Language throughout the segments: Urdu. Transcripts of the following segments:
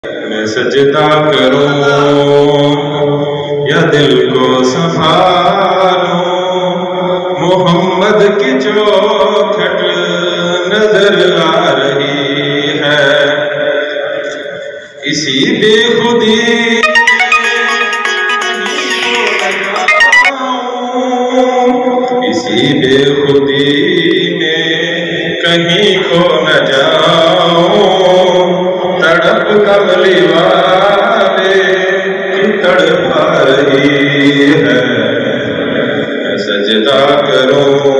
میں سجدہ کروں یا دل کو سنبھالوں، محمد کی چوکھٹ نظر آ رہی ہے، اسی بے خودی اسی بے خودی میں کہیں کھو نہ جاؤں، تڑپ کملی والے کی تڑپا رہی ہے، میں سجدہ کروں۔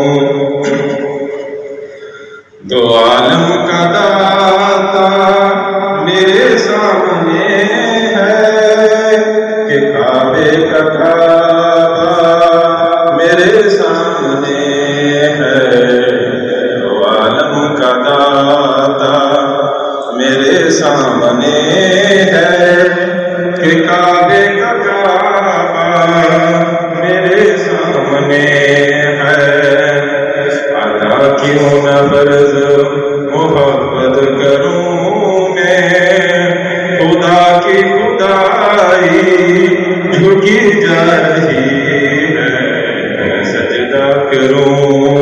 دو عالم کا داتا میرے سامنے ہے کہ کعبے کا کعبہ میرے سامنے ہے، دو عالم کا داتا میرے سامنے ہے کہ کعبے کا کعبہ میرے سامنے ہے، ادا کیوں نہ فرض محبت کروں میں، خدا کی خدائی جھکی جا رہی ہے، میں سجدہ کروں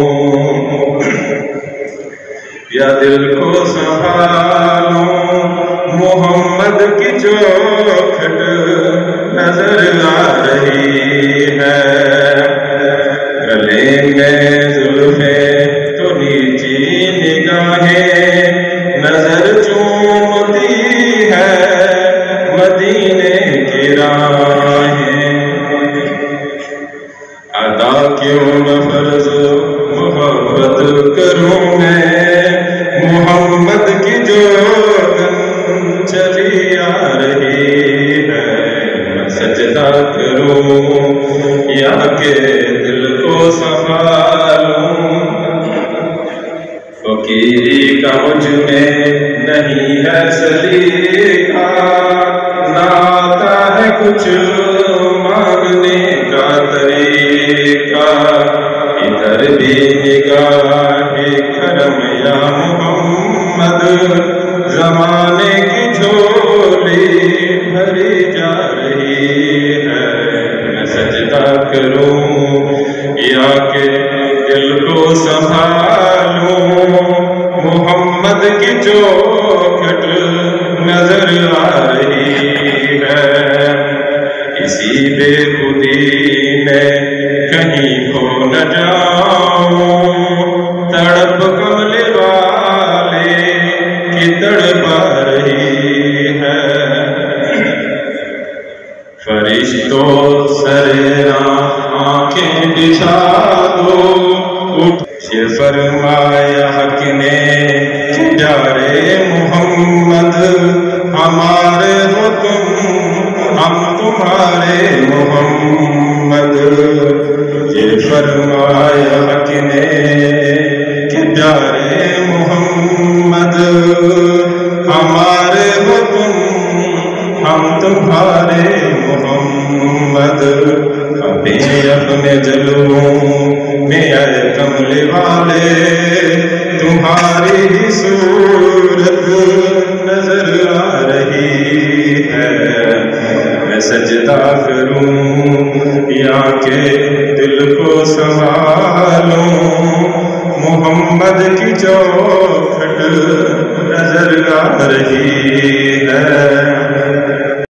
یا دل کو سنبھالوں، محمد کی چوکھٹ نظر آ رہی ہے، گلے میں زلفیں تو نیچی نگاہیں نظر چومتی ہے، مدینے کی راہیں، ادا کیوں نہ فرض محبت کروں میں، محمد کی جوگن چلی آ رہی ہے، میں سجدہ کروں یا کہ دل کو سنبھالوں، فقیری کا مجھ میں نہیں ہے سلیقہ، نہ آتا ہے کچھ مانگنے کا طریقہ، ادھر بھی نگاہ کرم یا محمد، زمانے کی جھولی بھری جا رہی ہے، میں سجدہ کروں یا کہ دل کو سنبھالوں، محمد کی چوکھٹ نظر آ رہی ہے، اسی بے خودی میں کہیں کھو نہ جاؤں، تڑپ کملی والے کی تڑپا رہی ہے، فرشتوں سریراں آنکھیں بچھا دو، یہ فرمایا حق نے کہ پیارے محمد ہمارے ہو تم، ہم تمہارے محمد، یہ فرمایا حق نے کہ پیارے محمد ہمارے ہو تم، ہم تمہارے محمد، ابھی اپنے جلووں میں اے کملی والے تمہاری ہی صورت نظر آ رہی ہے، میں سجدہ کروں یا کہ دل کو سنبھالوں، محمد کی